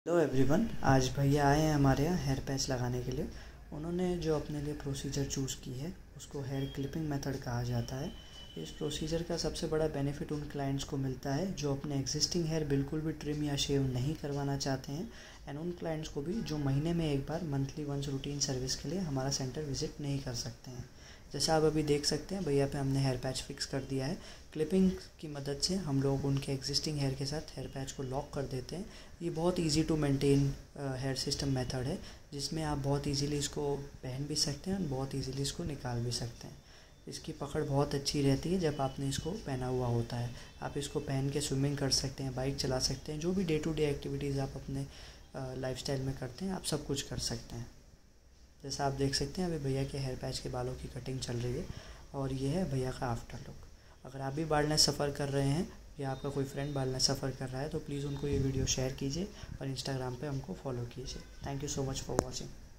Hello everyone, आज भैया आए हैं हमारे यहाँ हेयर पैच लगाने के लिए। उन्होंने जो अपने लिए प्रोसीजर चूज़ की है उसको हेयर क्लिपिंग मेथड कहा जाता है। इस प्रोसीजर का सबसे बड़ा बेनिफिट उन क्लाइंट्स को मिलता है जो अपने एग्जिस्टिंग हेयर बिल्कुल भी ट्रिम या शेव नहीं करवाना चाहते हैं, एंड उन क्लाइंट्स को भी जो महीने में एक बार मंथली वंस रूटीन सर्विस के लिए हमारा सेंटर विज़िट नहीं कर सकते हैं। जैसा आप अभी देख सकते हैं, भैया पे हमने हेयर पैच फिक्स कर दिया है। क्लिपिंग की मदद से हम लोग उनके एग्जिस्टिंग हेयर के साथ हेयर पैच को लॉक कर देते हैं। ये बहुत easy to maintain hair system method है, जिसमें आप बहुत इजीली इसको पहन भी सकते हैं और बहुत इजीली इसको निकाल भी सकते हैं। इसकी पकड़ बहुत अच्छी रहती है जब आपने इसको पहना हुआ होता है। आप इसको पहन के स्विमिंग कर सकते हैं, बाइक चला सकते हैं, जो भी डे टू डे एक्टिविटीज़ आप अपने लाइफस्टाइल में करते हैं आप सब कुछ कर सकते हैं। जैसा आप देख सकते हैं, अभी भैया के हेयर पैच के बालों की कटिंग चल रही है और ये है भैया का आफ्टर लुक। अगर आप भी बाल्डनेस सफ़र कर रहे हैं या आपका कोई फ्रेंड बाल्डनेस सफ़र कर रहा है तो प्लीज़ उनको ये वीडियो शेयर कीजिए और इंस्टाग्राम पे हमको फॉलो कीजिए। Thank you so much for watching.